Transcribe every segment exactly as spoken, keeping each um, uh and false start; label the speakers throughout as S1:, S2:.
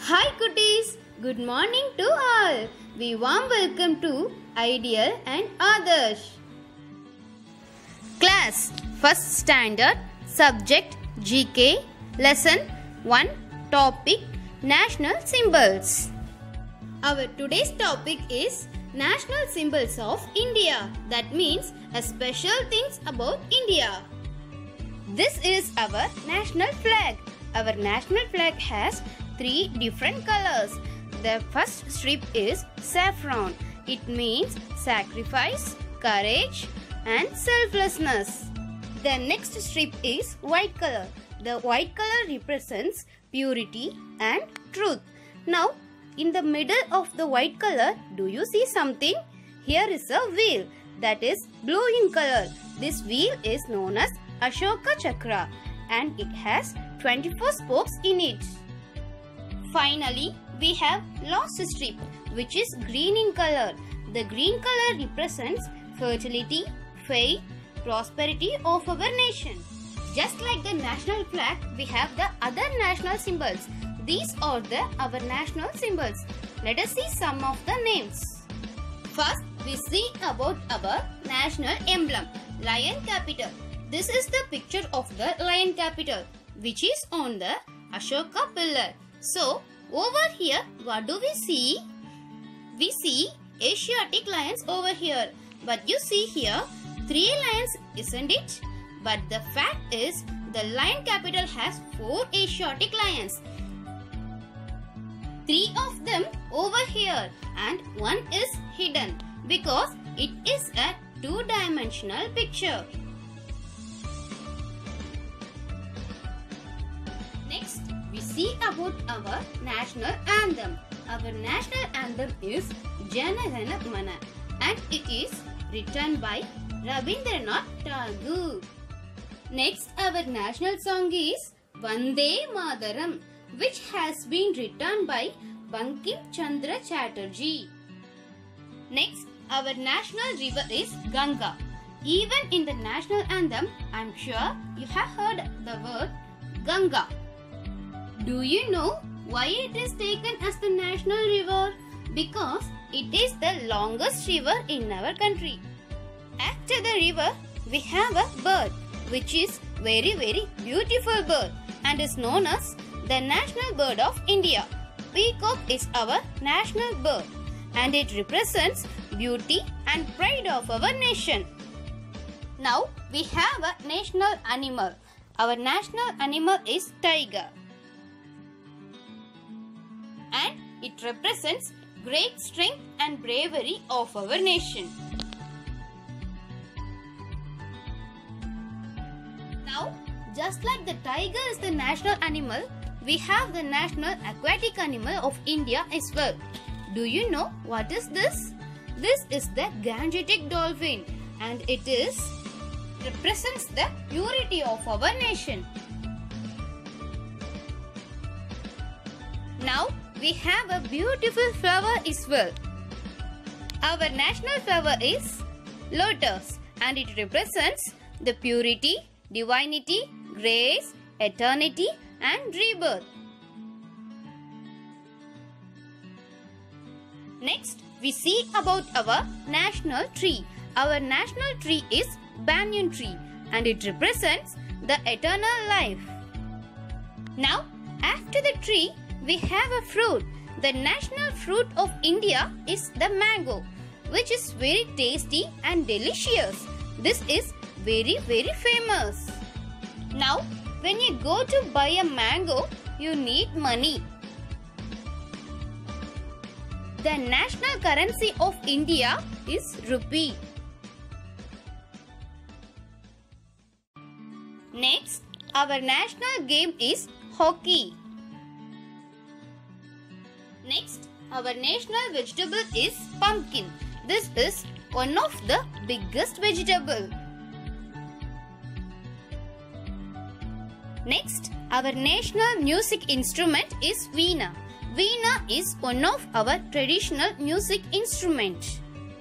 S1: Hi cuties, good morning to all. We warm welcome to Ideal and Adarsh. Class First Standard Subject G K Lesson one Topic National Symbols. Our today's topic is National Symbols of India. That means a special things about India. This is our national flag. Our national flag has three different colors. The first strip is saffron. It means sacrifice, courage and selflessness. The next strip is white color. The white color represents purity and truth. Now, in the middle of the white color, do you see something? Here is a wheel that is blue in color. This wheel is known as Ashoka Chakra and it has twenty-four spokes in it. Finally, we have last strip which is green in color. The green color represents fertility, faith, prosperity of our nation. Just like the national flag, we have the other national symbols. These are the our national symbols. Let us see some of the names. First, we see about our national emblem, lion capital. This is the picture of the lion capital which is on the Ashoka pillar. So, over here, what do we see? We see Asiatic lions over here. But you see here, three lions, isn't it? But the fact is, the lion capital has four Asiatic lions. Three of them over here and one is hidden because it is a two-dimensional picture. Next, we see about our national anthem. Our national anthem is Jana Gana Mana and it is written by Rabindranath Tagore. Next, our national song is Vande Mataram, which has been written by Bankim Chandra Chatterjee. Next, our national river is Ganga. Even in the national anthem, I am sure you have heard the word Ganga. Do you know why it is taken as the national river? Because it is the longest river in our country. After the river, we have a bird which is very very beautiful bird and is known as the national bird of India. Peacock is our national bird and it represents beauty and pride of our nation. Now we have a national animal. Our national animal is tiger. And it represents great strength and bravery of our nation. Now, just like the tiger is the national animal, we have the national aquatic animal of India as well. Do you know what is this? This is the Gangetic dolphin and it is represents the purity of our nation. Now, we have a beautiful flower as well. Our national flower is lotus and it represents the purity, divinity, grace, eternity and rebirth. Next, we see about our national tree. Our national tree is banyan tree and it represents the eternal life. Now, after the tree, we have a fruit. The national fruit of India is the mango, which is very tasty and delicious. This is very very famous. Now, when you go to buy a mango, you need money. The national currency of India is rupee. Next, our national game is hockey. Next, our national vegetable is pumpkin. This is one of the biggest vegetable. Next, our national music instrument is Veena. Veena is one of our traditional music instrument.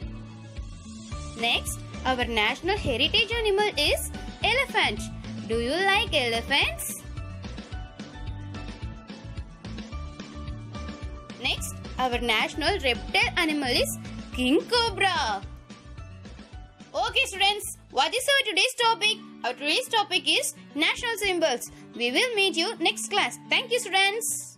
S1: Next, our national heritage animal is elephant. Do you like elephants? Next, our national reptile animal is king cobra. Okay students, what is our today's topic? Our today's topic is national symbols. We will meet you next class. Thank you students.